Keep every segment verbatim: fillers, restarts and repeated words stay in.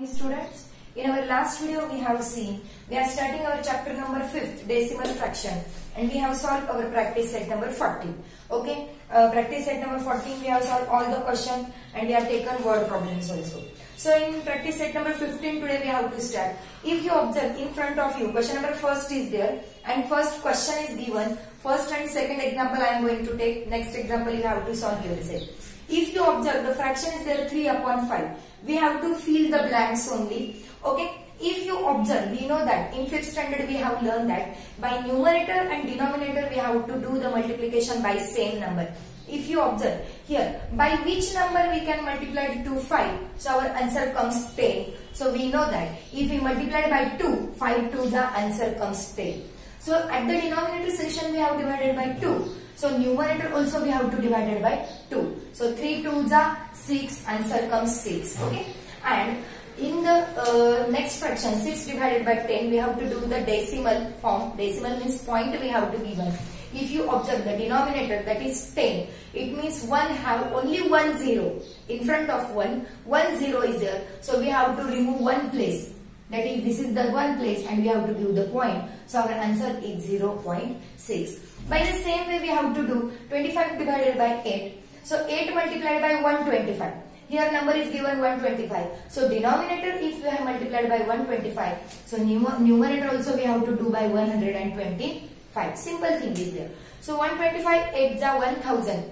morning, students. In our last video we have seen we are starting our chapter number fifth, decimal fraction, and we have solved our practice set number fourteen. Okay, uh, practice set number fourteen we have solved all the question and we have taken word problems also. So in practice set number fifteen today we have to start. If you observe in front of you, question number first is there and first question is given. First and second example I am going to take. Next example you have to solve yourself. If you observe the fraction is there three upon five. We have to fill the blanks only. Okay. If you observe, we know that in fifth standard we have learned that by numerator and denominator we have to do the multiplication by same number. If you observe here, by which number we can multiply it to five? So our answer comes ten. So we know that if we multiply by two, five to the answer comes ten. So at the denominator section we have divided by two. So numerator also we have to divide it by two. So three to the six, answer comes six. Okay. And in the uh, next fraction, six divided by ten, we have to do the decimal form. Decimal means point we have to given. If you observe the denominator, that is ten, it means one have only one zero. In front of one, one zero is there. So we have to remove one place. That is, this is the one place and we have to give the point. So our answer is zero point six. By the same way we have to do twenty-five divided by eight. So eight multiplied by one hundred twenty-five. Here number is given one hundred twenty-five. So denominator if we have multiplied by one hundred twenty-five. So numerator also we have to do by one hundred twenty-five. Simple thing is there. So one hundred twenty-five, eight is one thousand.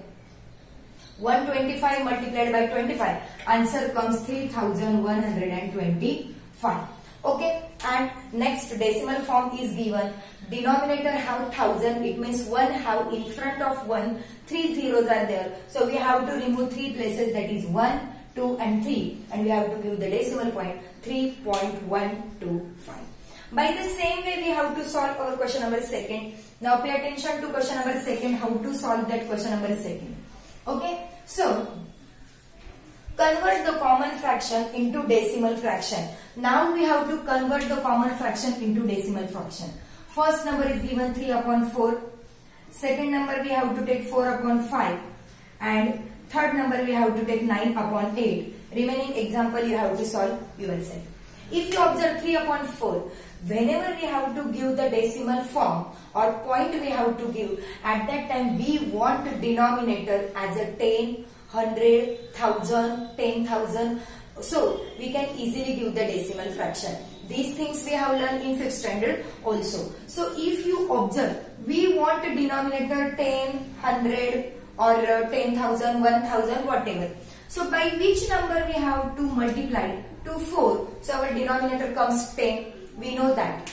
one hundred twenty-five multiplied by twenty-five. Answer comes three thousand one hundred twenty-five. Okay. And next decimal form is given. Denominator have one thousand. It means one have in front of one. Three zeros are there. So we have to remove three places, that is one, two and three. And we have to give the decimal point three point one two five. By the same way we have to solve our question number second. Now pay attention to question number second, how to solve that question number second. Okay. So convert the common fraction into decimal fraction. Now we have to convert the common fraction into decimal fraction. First number is given three upon four. Second number we have to take four upon five. And third number we have to take nine upon eight. Remaining example you have to solve yourself. If you observe three upon four, whenever we have to give the decimal form or point we have to give, at that time we want denominator as a ten, one hundred, one thousand, ten thousand. So we can easily give the decimal fraction. These things we have learned in fifth standard also. So if you observe, we want a denominator ten, one hundred or uh, ten thousand, one thousand, whatever. So by which number we have to multiply to four? So our denominator comes ten. We know that.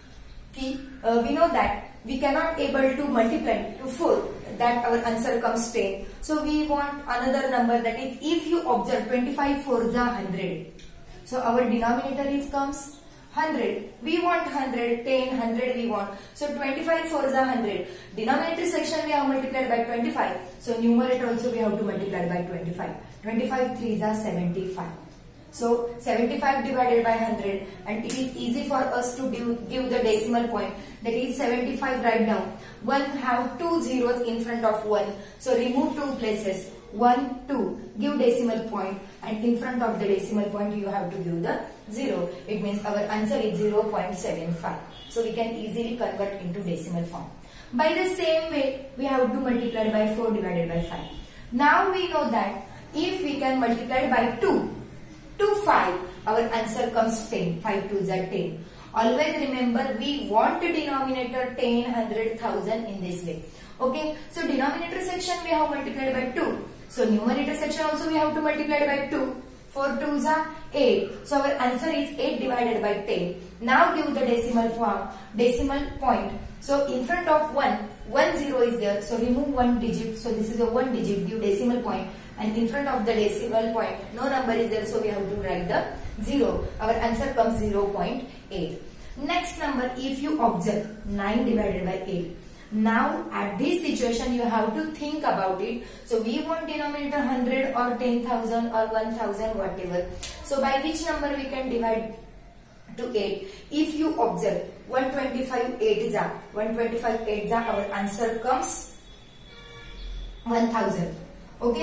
Uh, we know that we cannot able to multiply to four. That our answer comes ten. So we want another number, that is, if you observe twenty-five four is one hundred. So our denominator is comes one hundred. We want one hundred, ten, one hundred we want. So twenty-five four is one hundred. Denominator section we have multiplied by twenty-five. So numerator also we have to multiply by twenty-five. twenty-five three is seventy-five. So seventy-five divided by one hundred, and it is easy for us to give, give the decimal point, that is seventy-five. Write down. one have two zeros in front of one. So remove two places. one, two. Give decimal point, and in front of the decimal point you have to give the zero. It means our answer is zero point seven five. So we can easily convert into decimal form. By the same way we have to multiply by four divided by five. Now we know that if we can multiply by two to five, our answer comes ten. five twos are ten. Always remember we want the denominator ten, one hundred, one thousand in this way. Okay. So denominator section we have multiplied by two. So numerator section also we have to multiply by two. four twos are eight. So our answer is eight divided by ten. Now give the decimal form, decimal point. So in front of one, one zero is there. So remove one digit. So this is a one digit. Give decimal point. And in front of the decimal point, no number is there. So we have to write the zero. Our answer comes zero point eight. Next number, if you observe nine divided by eight. Now at this situation you have to think about it. So we want denominator one hundred or ten thousand or one thousand, whatever. So by which number we can divide to eight? If you observe one hundred twenty-five eight is a, one hundred twenty-five eight is a, our answer comes one thousand. Okay.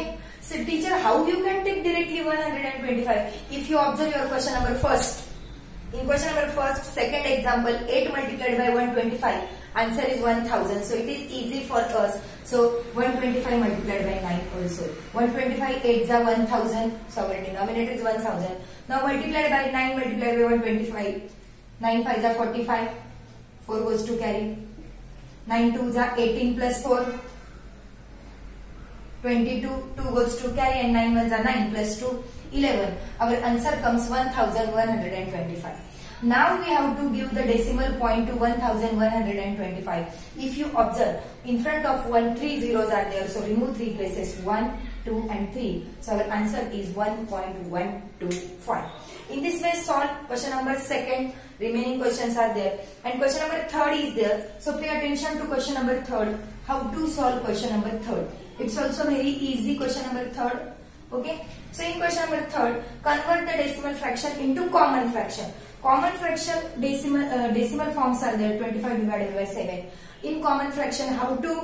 So teacher, how you can take directly one hundred twenty-five? If you observe your question number first, in question number first, second example, eight multiplied by one hundred twenty-five, answer is one thousand. So it is easy for us. So one hundred twenty-five multiplied by nine also. one hundred twenty-five eights are one thousand. So our denominator is one thousand. Now multiplied by nine multiplied by one hundred twenty-five. nine fives are forty-five. four goes to carry. nine twos are eighteen plus four. twenty-two. two goes to carry and nine ones are nine plus two. eleven. Our answer comes one thousand one hundred twenty-five. Now we have to give the decimal point to one thousand one hundred twenty-five. If you observe, in front of one, three zeros are there. So remove three places, one, two and three. So our answer is one point one two five. In this way, solve question number second. Remaining questions are there. And question number third is there. So pay attention to question number third. How to solve question number third. It's also very easy question number third. Okay. So in question number third, convert the decimal fraction into common fraction. Common fraction decimal uh, decimal forms are there. twenty-five divided by seven. In common fraction, how to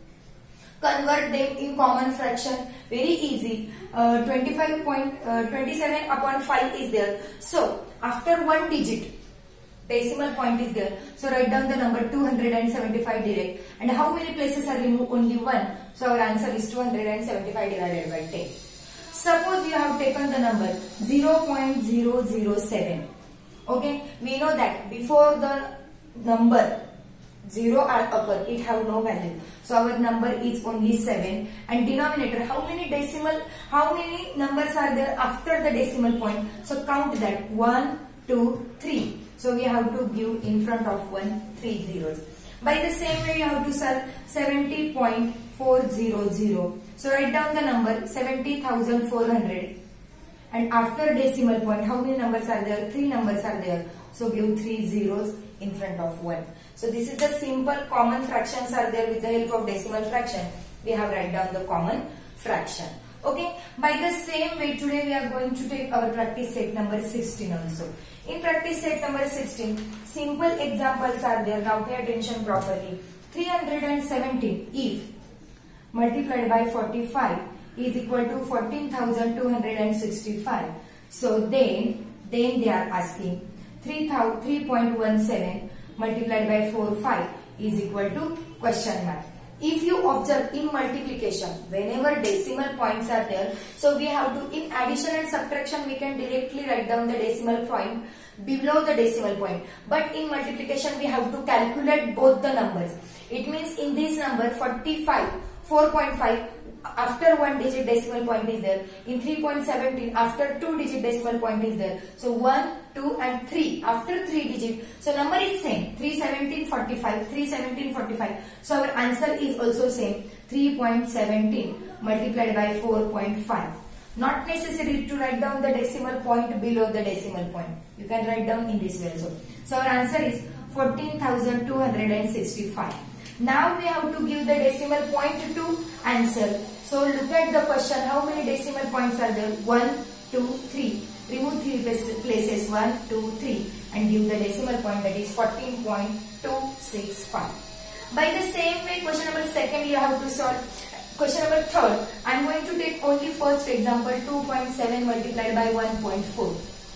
convert them in common fraction? Very easy. Uh, twenty-five point twenty-seven upon five is there. So after one digit, decimal point is there. So write down the number two hundred seventy-five direct. And how many places are removed? Only one. So our answer is two hundred seventy-five divided by ten. Suppose you have taken the number zero point zero zero seven. Okay, we know that before the number zero or upper, it have no value. So our number is only seven. And denominator, how many decimal, how many numbers are there after the decimal point? So count that, one, two, three. So we have to give in front of one, three zeros. By the same way, you have to solve seventy point four zero zero. So write down the number seventy thousand four hundred. And after decimal point, how many numbers are there? Three numbers are there. So give three zeros in front of one. So this is the simple common fractions are there. With the help of decimal fraction, we have write down the common fraction. Okay. By the same way, today we are going to take our practice set number sixteen also. In practice set number sixteen, simple examples are there. Now pay attention properly. three hundred seventeen if multiplied by forty-five is equal to fourteen thousand two hundred sixty-five. So then, then they are asking three point one seven multiplied by four five is equal to question mark. If you observe in multiplication, whenever decimal points are there, so we have to, in addition and subtraction, we can directly write down the decimal point below the decimal point. But in multiplication, we have to calculate both the numbers. It means in this number forty-five, four point five, after one digit decimal point is there. In three point one seven, after two digit decimal point is there. So one, two and three, after three digit. So number is same, three seventeen forty-five, three seventeen forty-five. So our answer is also same, three point one seven multiplied by four point five. Not necessary to write down the decimal point below the decimal point. You can write down in this way also. So our answer is fourteen thousand two hundred sixty-five. Now we have to give the decimal point to answer. So look at the question. How many decimal points are there? one, two, three. Remove three places. one, two, three. And give the decimal point, that is fourteen point two six five. By the same way, question number second you have to solve. Question number third, I am going to take only first example, two point seven multiplied by one point four.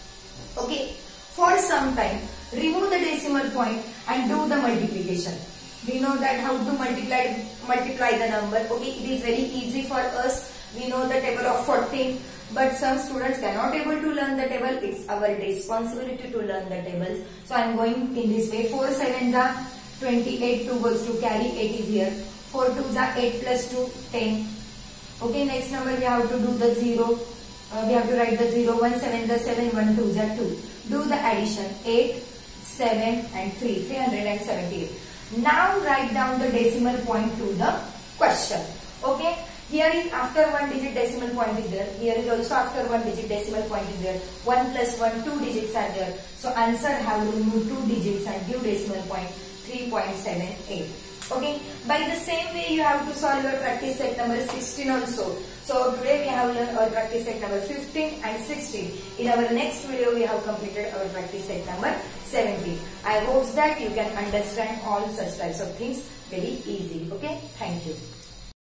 Okay. For some time, remove the decimal point and do the multiplication. We know that how to multiply multiply the number. Okay, it is very easy for us. We know the table of fourteen, but some students cannot able to learn the table. It's our responsibility to learn the tables. So I am going in this way. four sevens are twenty-eight, two goes to carry, eight is here. four twos are eight plus two, ten. Okay, next number we have to do the zero. Uh, we have to write the zero. one sevens are seven, one twos are two. Do the addition, eight, seven and three, three hundred seventy-eight. Now write down the decimal point to the question. Okay. Here is after one digit decimal point is there. Here is also after one digit decimal point is there. one plus one, two digits are there. So answer have to remove two digits and give decimal point three point seven eight. Okay. By the same way you have to solve your practice set number sixteen also. So today we have learned our practice set number fifteen and sixteen. In our next video we have completed our practice set number seventeen. I hope that you can understand all such types of things very easily. Okay. Thank you.